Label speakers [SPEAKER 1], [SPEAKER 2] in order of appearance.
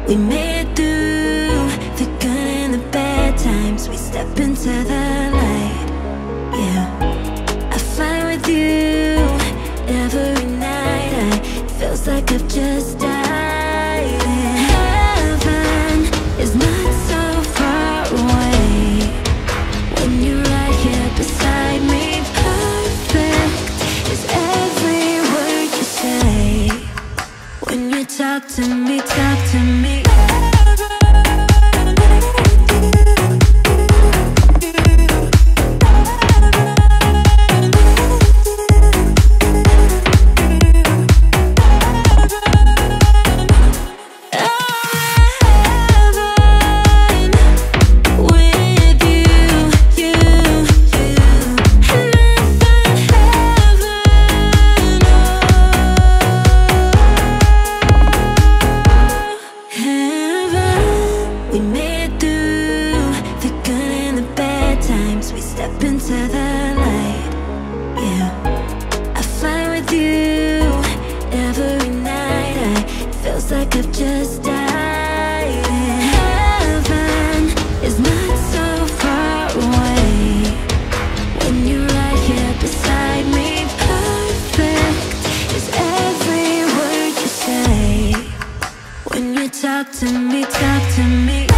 [SPEAKER 1] We made it through the good and the bad times. We step into the light, yeah. I fly with you every night. It feels like I've just died. Heaven is not so far away when you're right here beside me. Perfect is every word you say when you talk to me, talk to me. Like I've just died. Heaven is not so far away when you're right here beside me. Perfect is every word you say when you talk to me, talk to me.